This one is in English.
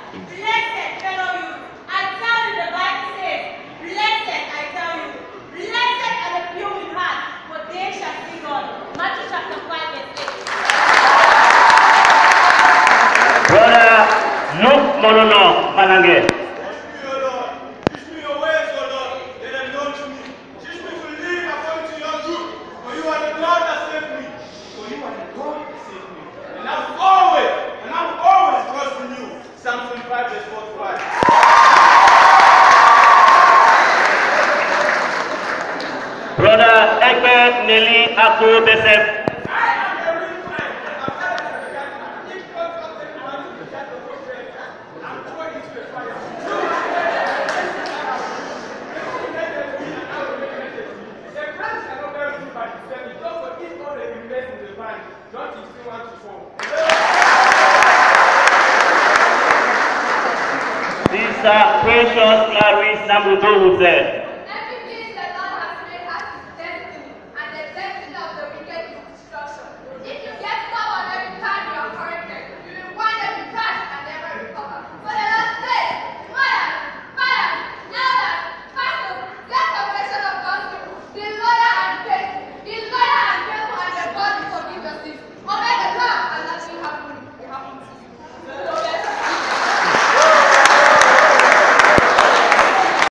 Blessed fellow youth, I tell you the Bible says, blessed, I tell you, blessed are the pure in heart, for they shall see God. Matthew chapter 5 verse 8. Brother Luke Molono Malange. Psalm 25 verse 45. Brother Ekpe Nelly Ako Besef. Sister Precious Clarice Namudo Hussein.